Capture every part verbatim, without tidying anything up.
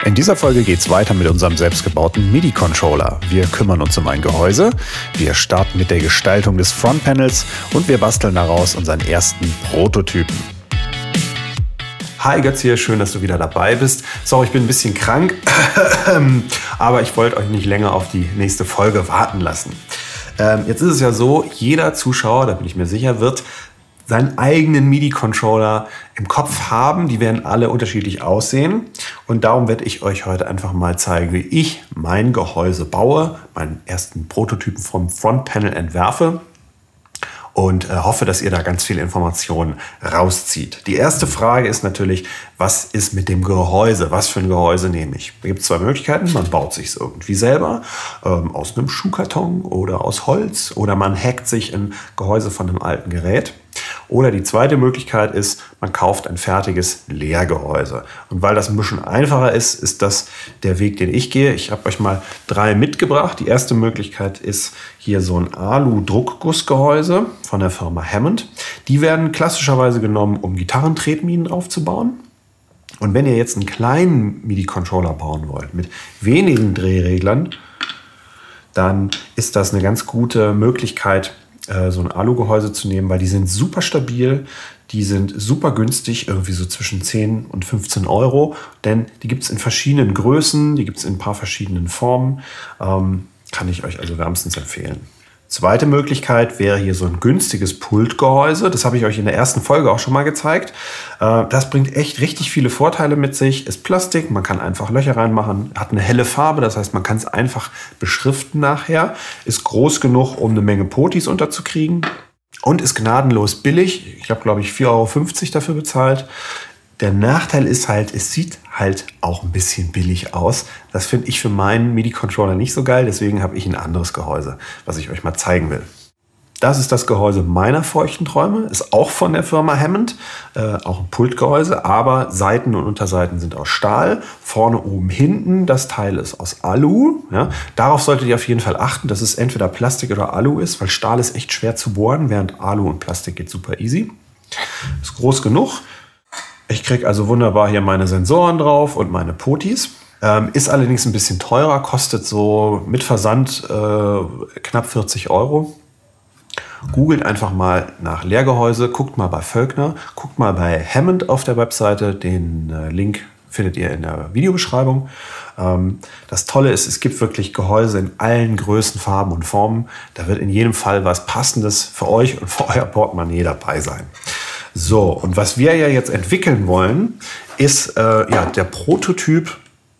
In dieser Folge geht es weiter mit unserem selbstgebauten MIDI-Controller. Wir kümmern uns um ein Gehäuse, wir starten mit der Gestaltung des Frontpanels und wir basteln daraus unseren ersten Prototypen. Hi Götz hier, schön, dass du wieder dabei bist. Sorry, ich bin ein bisschen krank, aber ich wollte euch nicht länger auf die nächste Folge warten lassen. Ähm, jetzt ist es ja so, jeder Zuschauer, da bin ich mir sicher, wird seinen eigenen MIDI-Controller im Kopf haben. Die werden alle unterschiedlich aussehen. Und darum werde ich euch heute einfach mal zeigen, wie ich mein Gehäuse baue, meinen ersten Prototypen vom Frontpanel entwerfe. Und äh, hoffe, dass ihr da ganz viele Informationen rauszieht. Die erste Frage ist natürlich, was ist mit dem Gehäuse? Was für ein Gehäuse nehme ich? Da gibt es zwei Möglichkeiten. Man baut sich es irgendwie selber, ähm, aus einem Schuhkarton oder aus Holz. Oder man hackt sich ein Gehäuse von einem alten Gerät. Oder die zweite Möglichkeit ist, man kauft ein fertiges Leergehäuse. Und weil das ein bisschen einfacher ist, ist das der Weg, den ich gehe. Ich habe euch mal drei mitgebracht. Die erste Möglichkeit ist hier so ein Alu-Druckgussgehäuse von der Firma Hammond. Die werden klassischerweise genommen, um Gitarrentretminen aufzubauen. Und wenn ihr jetzt einen kleinen MIDI-Controller bauen wollt mit wenigen Drehreglern, dann ist das eine ganz gute Möglichkeit, so ein Alu-Gehäuse zu nehmen, weil die sind super stabil, die sind super günstig, irgendwie so zwischen zehn und fünfzehn Euro, denn die gibt es in verschiedenen Größen, die gibt es in ein paar verschiedenen Formen, ähm, kann ich euch also wärmstens empfehlen. Zweite Möglichkeit wäre hier so ein günstiges Pultgehäuse. Das habe ich euch in der ersten Folge auch schon mal gezeigt. Das bringt echt richtig viele Vorteile mit sich. Ist Plastik, man kann einfach Löcher reinmachen, hat eine helle Farbe, das heißt, man kann es einfach beschriften nachher. Ist groß genug, um eine Menge Potis unterzukriegen und ist gnadenlos billig. Ich habe, glaube ich, vier Euro fünfzig dafür bezahlt. Der Nachteil ist halt, es sieht halt auch ein bisschen billig aus. Das finde ich für meinen MIDI-Controller nicht so geil, deswegen habe ich ein anderes Gehäuse, was ich euch mal zeigen will. Das ist das Gehäuse meiner feuchten Träume, ist auch von der Firma Hammond, äh, auch ein Pultgehäuse, aber Seiten und Unterseiten sind aus Stahl, vorne, oben, hinten, das Teil ist aus Alu. Ja. Darauf solltet ihr auf jeden Fall achten, dass es entweder Plastik oder Alu ist, weil Stahl ist echt schwer zu bohren, während Alu und Plastik geht super easy. Ist groß genug. Ich kriege also wunderbar hier meine Sensoren drauf und meine Potis. Ähm, ist allerdings ein bisschen teurer, kostet so mit Versand äh, knapp vierzig Euro. Googelt einfach mal nach Leergehäuse, guckt mal bei Völkner, guckt mal bei Hammond auf der Webseite. Den äh, Link findet ihr in der Videobeschreibung. Ähm, das Tolle ist, es gibt wirklich Gehäuse in allen Größen, Farben und Formen. Da wird in jedem Fall was Passendes für euch und für euer Portemonnaie dabei sein. So, und was wir ja jetzt entwickeln wollen, ist äh, ja, der Prototyp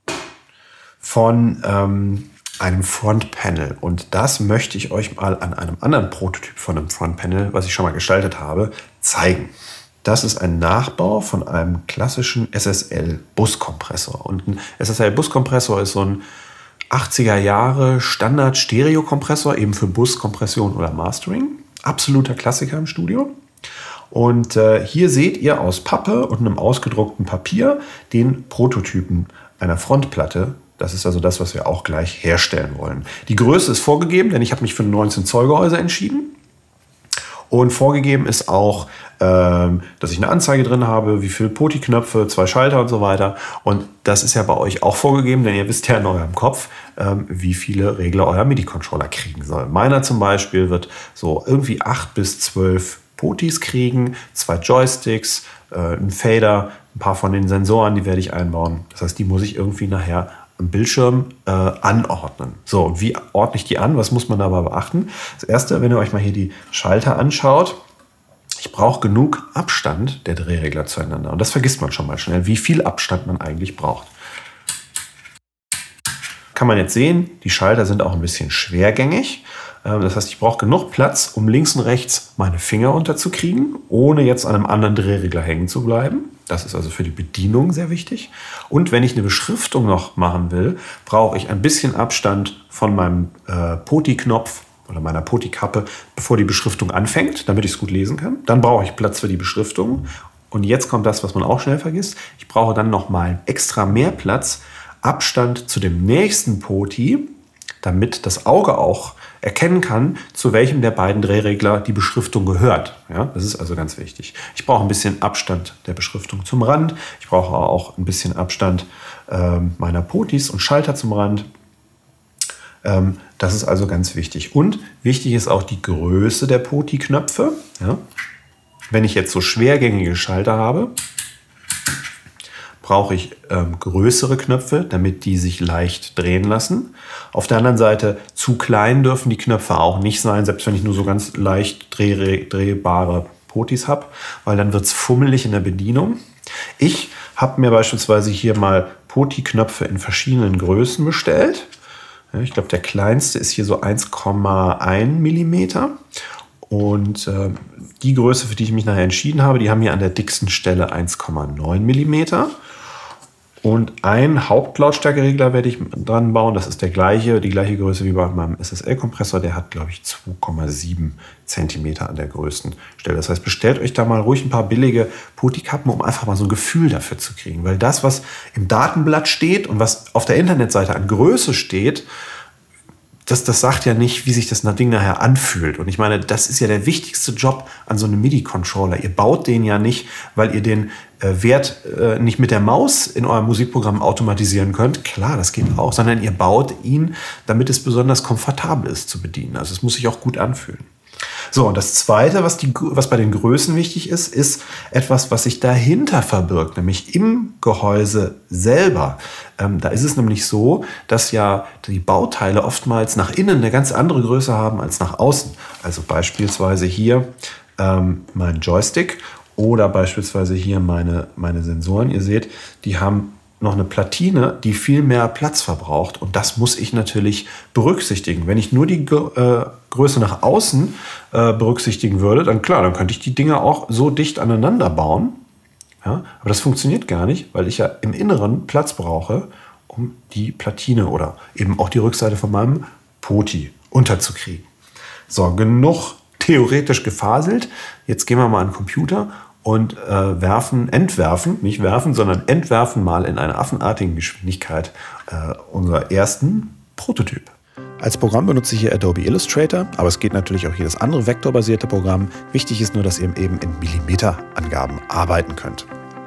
von ähm, einem Frontpanel. Und das möchte ich euch mal an einem anderen Prototyp von einem Frontpanel, was ich schon mal gestaltet habe, zeigen. Das ist ein Nachbau von einem klassischen S S L-Buskompressor. Und ein S S L-Buskompressor ist so ein achtziger Jahre Standard-Stereo-Kompressor, eben für Buskompression oder Mastering. Absoluter Klassiker im Studio. Und äh, hier seht ihr aus Pappe und einem ausgedruckten Papier den Prototypen einer Frontplatte. Das ist also das, was wir auch gleich herstellen wollen. Die Größe ist vorgegeben, denn ich habe mich für ein neunzehn Zoll Gehäuse entschieden. Und vorgegeben ist auch, ähm, dass ich eine Anzeige drin habe, wie viele Poti-Knöpfe, zwei Schalter und so weiter. Und das ist ja bei euch auch vorgegeben, denn ihr wisst ja in eurem Kopf, ähm, wie viele Regler euer MIDI-Controller kriegen soll. Meiner zum Beispiel wird so irgendwie acht bis zwölf Potis kriegen, zwei Joysticks, äh, ein Fader, ein paar von den Sensoren, die werde ich einbauen. Das heißt, die muss ich irgendwie nachher am Bildschirm äh, anordnen. So, und wie ordne ich die an? Was muss man dabei beachten? Das erste, wenn ihr euch mal hier die Schalter anschaut, ich brauche genug Abstand der Drehregler zueinander. Und das vergisst man schon mal schnell, wie viel Abstand man eigentlich braucht. Kann man jetzt sehen, die Schalter sind auch ein bisschen schwergängig. Das heißt, ich brauche genug Platz, um links und rechts meine Finger unterzukriegen, ohne jetzt an einem anderen Drehregler hängen zu bleiben. Das ist also für die Bedienung sehr wichtig. Und wenn ich eine Beschriftung noch machen will, brauche ich ein bisschen Abstand von meinem äh, Poti-Knopf oder meiner Poti-Kappe, bevor die Beschriftung anfängt, damit ich es gut lesen kann. Dann brauche ich Platz für die Beschriftung. Und jetzt kommt das, was man auch schnell vergisst. Ich brauche dann noch mal extra mehr Platz, Abstand zu dem nächsten Poti, damit das Auge auch erkennen kann, zu welchem der beiden Drehregler die Beschriftung gehört. Ja, das ist also ganz wichtig. Ich brauche ein bisschen Abstand der Beschriftung zum Rand. Ich brauche auch ein bisschen Abstand ähm, meiner Potis und Schalter zum Rand. Ähm, das ist also ganz wichtig. Und wichtig ist auch die Größe der Poti-Knöpfe. Ja? Wenn ich jetzt so schwergängige Schalter habe, brauche ich ähm, größere Knöpfe, damit die sich leicht drehen lassen. Auf der anderen Seite, zu klein dürfen die Knöpfe auch nicht sein, selbst wenn ich nur so ganz leicht dreh drehbare Potis habe, weil dann wird es fummelig in der Bedienung. Ich habe mir beispielsweise hier mal Poti-Knöpfe in verschiedenen Größen bestellt. Ja, ich glaube, der kleinste ist hier so eins Komma eins Millimeter. Und äh, die Größe, für die ich mich nachher entschieden habe, die haben hier an der dicksten Stelle eins Komma neun Millimeter. Und einen Hauptlautstärkeregler werde ich dran bauen. Das ist der gleiche, die gleiche Größe wie bei meinem S S L-Kompressor. Der hat, glaube ich, zwei Komma sieben Zentimeter an der größten Stelle. Das heißt, bestellt euch da mal ruhig ein paar billige Poti-Kappen, um einfach mal so ein Gefühl dafür zu kriegen. Weil das, was im Datenblatt steht und was auf der Internetseite an Größe steht, Das, das sagt ja nicht, wie sich das Ding nachher anfühlt. Und ich meine, das ist ja der wichtigste Job an so einem MIDI-Controller. Ihr baut den ja nicht, weil ihr den äh, Wert äh, nicht mit der Maus in eurem Musikprogramm automatisieren könnt. Klar, das geht auch. Sondern ihr baut ihn, damit es besonders komfortabel ist zu bedienen. Also es muss sich auch gut anfühlen. So, und das Zweite, was, die, was bei den Größen wichtig ist, ist etwas, was sich dahinter verbirgt, nämlich im Gehäuse selber. Ähm, da ist es nämlich so, dass ja die Bauteile oftmals nach innen eine ganz andere Größe haben als nach außen. Also beispielsweise hier ähm, mein Joystick oder beispielsweise hier meine, meine Sensoren. Ihr seht, die haben noch eine Platine, die viel mehr Platz verbraucht. Und das muss ich natürlich berücksichtigen. Wenn ich nur die äh, Größe nach außen äh, berücksichtigen würde, dann klar, dann könnte ich die Dinger auch so dicht aneinander bauen. Ja? Aber das funktioniert gar nicht, weil ich ja im Inneren Platz brauche, um die Platine oder eben auch die Rückseite von meinem Poti unterzukriegen. So, genug theoretisch gefaselt. Jetzt gehen wir mal an den Computer und äh, werfen, entwerfen, nicht werfen, sondern entwerfen mal in einer affenartigen Geschwindigkeit äh, unser ersten Prototyp. Als Programm benutze ich hier Adobe Illustrator, aber es geht natürlich auch jedes andere vektorbasierte Programm. Wichtig ist nur, dass ihr eben in Millimeterangaben arbeiten könnt.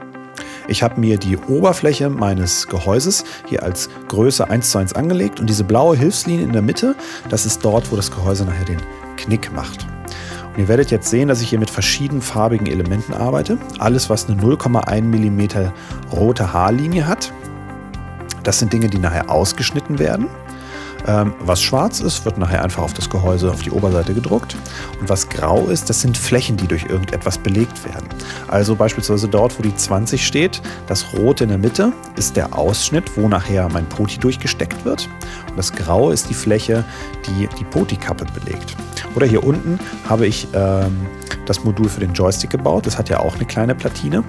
Ich habe mir die Oberfläche meines Gehäuses hier als Größe eins zu eins angelegt und diese blaue Hilfslinie in der Mitte, das ist dort, wo das Gehäuse nachher den Knick macht. Und ihr werdet jetzt sehen, dass ich hier mit verschiedenfarbigen Elementen arbeite. Alles, was eine null Komma eins Millimeter rote Haarlinie hat. Das sind Dinge, die nachher ausgeschnitten werden. Ähm, was schwarz ist, wird nachher einfach auf das Gehäuse, auf die Oberseite gedruckt. Und was grau ist, das sind Flächen, die durch irgendetwas belegt werden. Also beispielsweise dort, wo die zwanzig steht, das Rote in der Mitte ist der Ausschnitt, wo nachher mein Poti durchgesteckt wird. Und das Graue ist die Fläche, die die Poti-Kappe belegt. Oder hier unten habe ich ähm, das Modul für den Joystick gebaut. Das hat ja auch eine kleine Platine.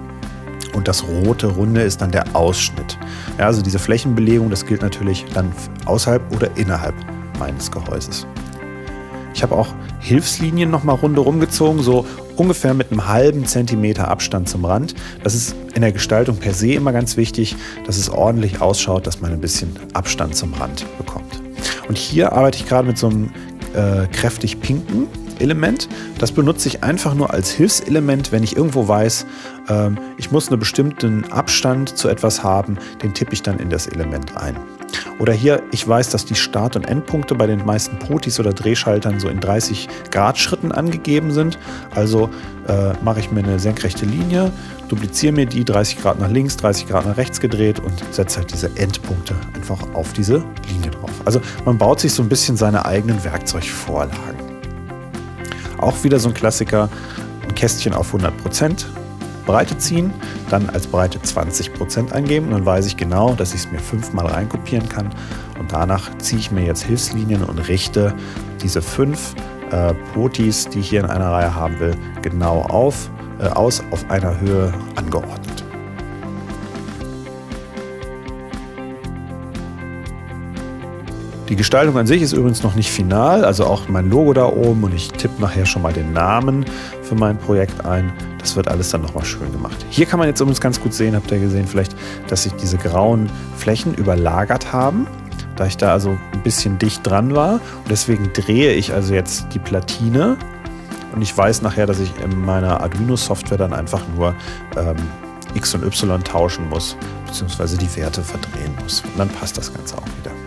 Und das rote Runde ist dann der Ausschnitt. Ja, also diese Flächenbelegung, das gilt natürlich dann außerhalb oder innerhalb meines Gehäuses. Ich habe auch Hilfslinien nochmal rundherum gezogen, so ungefähr mit einem halben Zentimeter Abstand zum Rand. Das ist in der Gestaltung per se immer ganz wichtig, dass es ordentlich ausschaut, dass man ein bisschen Abstand zum Rand bekommt. Und hier arbeite ich gerade mit so einem äh, kräftig pinken Element. Das benutze ich einfach nur als Hilfselement, wenn ich irgendwo weiß, ähm, ich muss einen bestimmten Abstand zu etwas haben, den tippe ich dann in das Element ein. Oder hier, ich weiß, dass die Start- und Endpunkte bei den meisten Potis oder Drehschaltern so in dreißig Grad Schritten angegeben sind. Also äh, mache ich mir eine senkrechte Linie, dupliziere mir die dreißig Grad nach links, dreißig Grad nach rechts gedreht und setze halt diese Endpunkte einfach auf diese Linie drauf. Also man baut sich so ein bisschen seine eigenen Werkzeugvorlagen. Auch wieder so ein Klassiker, ein Kästchen auf hundert Prozent Breite ziehen, dann als Breite zwanzig Prozent eingeben und dann weiß ich genau, dass ich es mir fünfmal reinkopieren kann und danach ziehe ich mir jetzt Hilfslinien und richte diese fünf äh, Potis, die ich hier in einer Reihe haben will, genau auf, äh, aus auf einer Höhe angeordnet. Die Gestaltung an sich ist übrigens noch nicht final, also auch mein Logo da oben und ich tippe nachher schon mal den Namen für mein Projekt ein. Das wird alles dann nochmal schön gemacht. Hier kann man jetzt übrigens ganz gut sehen, habt ihr gesehen vielleicht, dass sich diese grauen Flächen überlagert haben, da ich da also ein bisschen dicht dran war. Und deswegen drehe ich also jetzt die Platine und ich weiß nachher, dass ich in meiner Arduino-Software dann einfach nur ähm, X und Y tauschen muss, bzw. die Werte verdrehen muss. Und dann passt das Ganze auch wieder.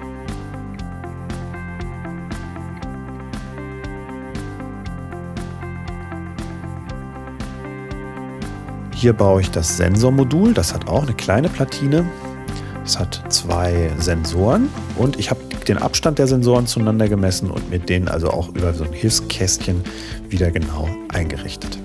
Hier baue ich das Sensormodul. Das hat auch eine kleine Platine. Es hat zwei Sensoren und ich habe den Abstand der Sensoren zueinander gemessen und mit denen also auch über so ein Hilfskästchen wieder genau eingerichtet.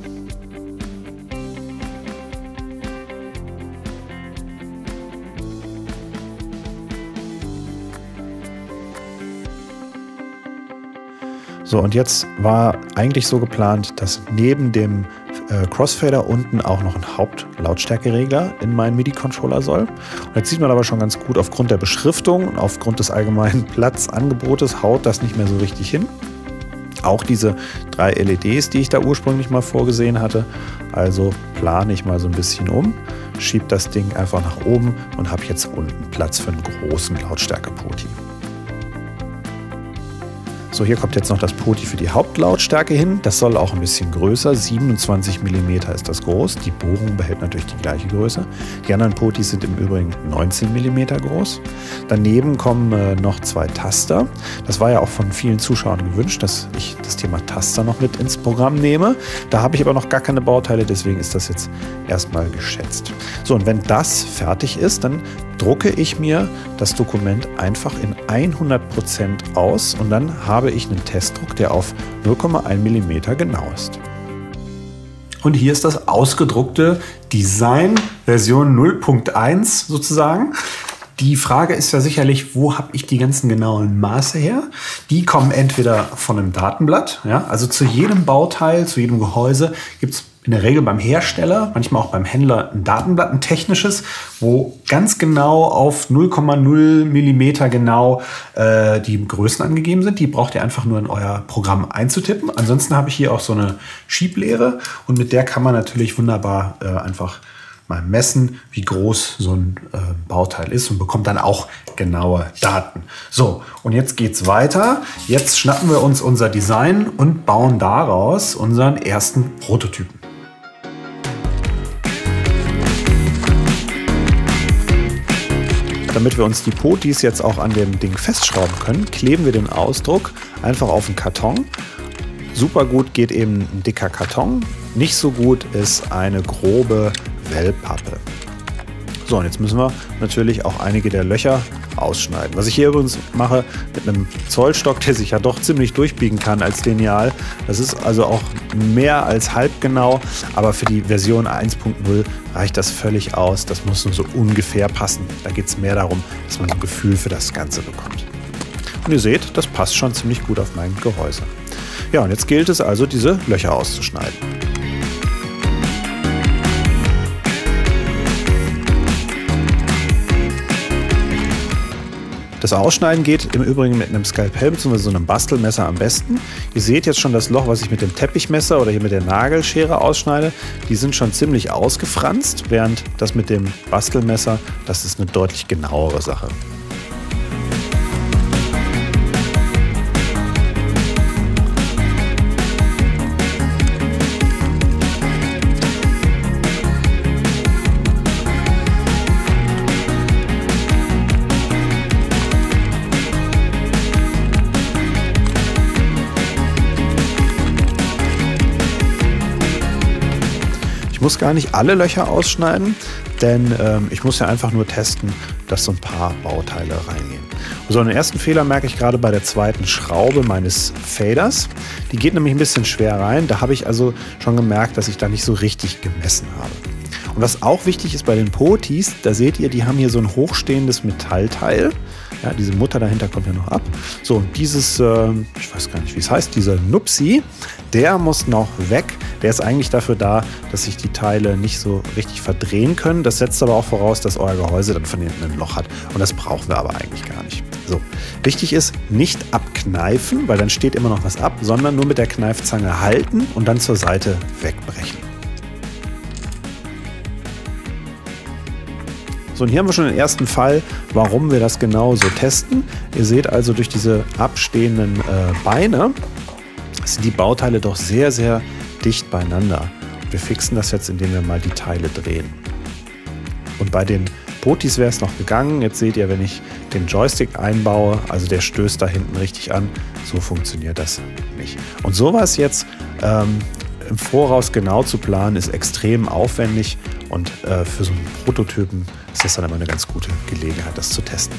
So, und jetzt war eigentlich so geplant, dass neben dem äh, Crossfader unten auch noch ein Hauptlautstärkeregler in meinen MIDI-Controller soll. Und jetzt sieht man aber schon ganz gut, aufgrund der Beschriftung und aufgrund des allgemeinen Platzangebotes haut das nicht mehr so richtig hin. Auch diese drei L E Ds, die ich da ursprünglich mal vorgesehen hatte. Also plane ich mal so ein bisschen um, schiebe das Ding einfach nach oben und habe jetzt unten Platz für einen großen Lautstärke-Poti. So, hier kommt jetzt noch das Poti für die Hauptlautstärke hin. Das soll auch ein bisschen größer. siebenundzwanzig Millimeter ist das groß. Die Bohrung behält natürlich die gleiche Größe. Die anderen Potis sind im Übrigen neunzehn Millimeter groß. Daneben kommen äh, noch zwei Taster. Das war ja auch von vielen Zuschauern gewünscht, dass ich das Thema Taster noch mit ins Programm nehme. Da habe ich aber noch gar keine Bauteile, deswegen ist das jetzt erstmal geschätzt. So, und wenn das fertig ist, dann drucke ich mir das Dokument einfach in hundert Prozent aus und dann habe ich einen Testdruck, der auf null Komma eins Millimeter genau ist. Und hier ist das ausgedruckte Design Version null Punkt eins sozusagen. Die Frage ist ja sicherlich, wo habe ich die ganzen genauen Maße her? Die kommen entweder von einem Datenblatt, ja, also zu jedem Bauteil, zu jedem Gehäuse gibt es in der Regel beim Hersteller, manchmal auch beim Händler ein Datenblatt, ein technisches, wo ganz genau auf null Komma null Millimeter genau äh, die Größen angegeben sind. Die braucht ihr einfach nur in euer Programm einzutippen. Ansonsten habe ich hier auch so eine Schieblehre und mit der kann man natürlich wunderbar äh, einfach mal messen, wie groß so ein äh, Bauteil ist und bekommt dann auch genaue Daten. So, und jetzt geht's weiter. Jetzt schnappen wir uns unser Design und bauen daraus unseren ersten Prototypen. Damit wir uns die Potis jetzt auch an dem Ding festschrauben können, kleben wir den Ausdruck einfach auf den Karton. Super gut geht eben ein dicker Karton. Nicht so gut ist eine grobe Wellpappe. So, und jetzt müssen wir natürlich auch einige der Löcher ausschneiden. Was ich hier übrigens mache mit einem Zollstock, der sich ja doch ziemlich durchbiegen kann als Lineal. Das ist also auch mehr als halbgenau, aber für die Version eins Punkt null reicht das völlig aus. Das muss nur so ungefähr passen. Da geht es mehr darum, dass man ein Gefühl für das Ganze bekommt. Und ihr seht, das passt schon ziemlich gut auf mein Gehäuse. Ja, und jetzt gilt es also, diese Löcher auszuschneiden. Das Ausschneiden geht im Übrigen mit einem Skalpell bzw. so einem Bastelmesser am besten. Ihr seht jetzt schon das Loch, was ich mit dem Teppichmesser oder hier mit der Nagelschere ausschneide. Die sind schon ziemlich ausgefranst, während das mit dem Bastelmesser, das ist eine deutlich genauere Sache. Ich muss gar nicht alle Löcher ausschneiden, denn ähm, ich muss ja einfach nur testen, dass so ein paar Bauteile reingehen. So, einen ersten Fehler merke ich gerade bei der zweiten Schraube meines Faders. Die geht nämlich ein bisschen schwer rein. Da habe ich also schon gemerkt, dass ich da nicht so richtig gemessen habe. Und was auch wichtig ist bei den Potis, da seht ihr, die haben hier so ein hochstehendes Metallteil. Ja, diese Mutter dahinter kommt ja noch ab. So, und dieses, äh, ich weiß gar nicht, wie es heißt, dieser Nupsi, der muss noch weg. Der ist eigentlich dafür da, dass sich die Teile nicht so richtig verdrehen können. Das setzt aber auch voraus, dass euer Gehäuse dann von hinten ein Loch hat. Und das brauchen wir aber eigentlich gar nicht. So, wichtig ist, nicht abkneifen, weil dann steht immer noch was ab, sondern nur mit der Kneifzange halten und dann zur Seite wegbrechen. So, und hier haben wir schon den ersten Fall, warum wir das genau so testen. Ihr seht also, durch diese abstehenden äh, Beine sind die Bauteile doch sehr, sehr dicht beieinander. Wir fixen das jetzt, indem wir mal die Teile drehen. Und bei den Potis wäre es noch gegangen. Jetzt seht ihr, wenn ich den Joystick einbaue, also der stößt da hinten richtig an. So funktioniert das nicht. Und sowas jetzt ähm, im Voraus genau zu planen, ist extrem aufwendig. Und äh, für so einen Prototypen ist das dann immer eine ganz gute Gelegenheit, das zu testen.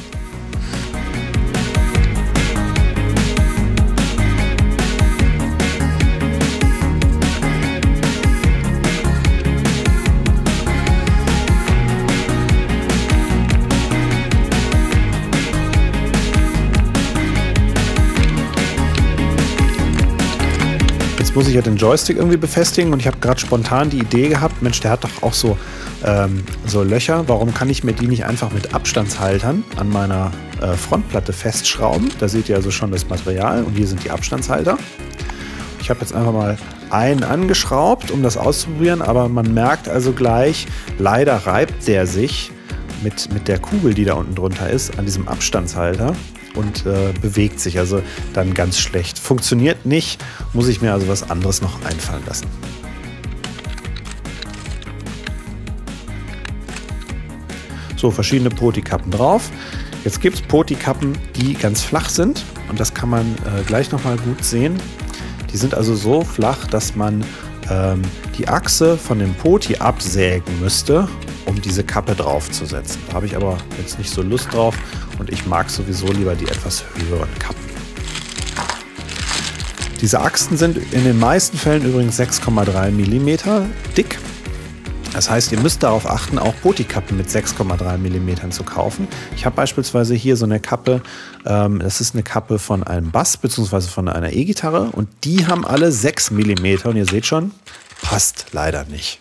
Jetzt muss ich ja den Joystick irgendwie befestigen und ich habe gerade spontan die Idee gehabt, Mensch, der hat doch auch so, ähm, so Löcher, warum kann ich mir die nicht einfach mit Abstandshaltern an meiner äh, Frontplatte festschrauben? Da seht ihr also schon das Material und hier sind die Abstandshalter. Ich habe jetzt einfach mal einen angeschraubt, um das auszuprobieren, aber man merkt also gleich, leider reibt der sich mit, mit der Kugel, die da unten drunter ist, an diesem Abstandshalter. Und äh, bewegt sich also dann ganz schlecht. Funktioniert nicht, muss ich mir also was anderes noch einfallen lassen. So, verschiedene Poti-Kappen drauf. Jetzt gibt es Poti-Kappen, die ganz flach sind und das kann man äh, gleich nochmal gut sehen. Die sind also so flach, dass man ähm, die Achse von dem Poti absägen müsste, um diese Kappe draufzusetzen. Da habe ich aber jetzt nicht so Lust drauf und ich mag sowieso lieber die etwas höheren Kappen. Diese Achsen sind in den meisten Fällen übrigens sechs Komma drei Millimeter dick. Das heißt, ihr müsst darauf achten, auch Poti-Kappen mit sechs Komma drei Millimeter zu kaufen. Ich habe beispielsweise hier so eine Kappe, ähm, das ist eine Kappe von einem Bass bzw. von einer E-Gitarre und die haben alle sechs Millimeter und ihr seht schon, passt leider nicht.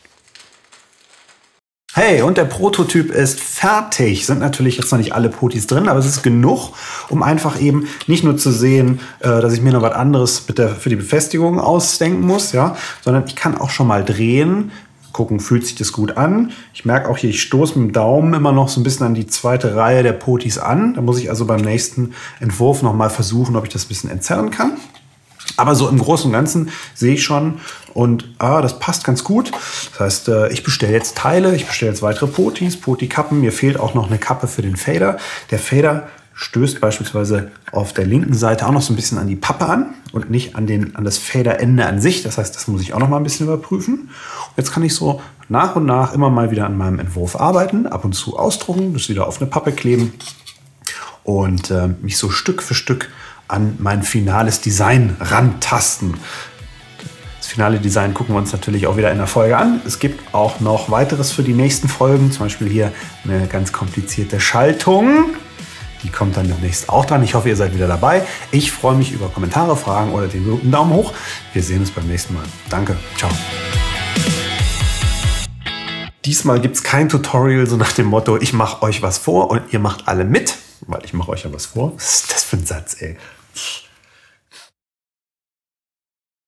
Hey, und der Prototyp ist fertig. Sind natürlich jetzt noch nicht alle Potis drin, aber es ist genug, um einfach eben nicht nur zu sehen, äh, dass ich mir noch was anderes mit der, für die Befestigung ausdenken muss, ja, sondern ich kann auch schon mal drehen, gucken, fühlt sich das gut an. Ich merke auch hier, ich stoße mit dem Daumen immer noch so ein bisschen an die zweite Reihe der Potis an. Da muss ich also beim nächsten Entwurf noch mal versuchen, ob ich das ein bisschen entzerren kann. Aber so im Großen und Ganzen sehe ich schon und ah, das passt ganz gut. Das heißt, äh, ich bestelle jetzt Teile, ich bestelle jetzt weitere Potis, Poti-Kappen. Mir fehlt auch noch eine Kappe für den Fader. Der Fader stößt beispielsweise auf der linken Seite auch noch so ein bisschen an die Pappe an und nicht an, den, an das Faderende an sich. Das heißt, das muss ich auch noch mal ein bisschen überprüfen. Und jetzt kann ich so nach und nach immer mal wieder an meinem Entwurf arbeiten, ab und zu ausdrucken, das wieder auf eine Pappe kleben und äh, mich so Stück für Stück an mein finales Design rantasten. Das finale Design gucken wir uns natürlich auch wieder in der Folge an. Es gibt auch noch weiteres für die nächsten Folgen, zum Beispiel hier eine ganz komplizierte Schaltung. Die kommt dann demnächst auch dran. Ich hoffe, ihr seid wieder dabei. Ich freue mich über Kommentare, Fragen oder den berühmten Daumen hoch. Wir sehen uns beim nächsten Mal. Danke. Ciao. Diesmal gibt es kein Tutorial, so nach dem Motto, ich mache euch was vor und ihr macht alle mit. Weil ich mache euch ja was vor. Was ist das für ein Satz, ey?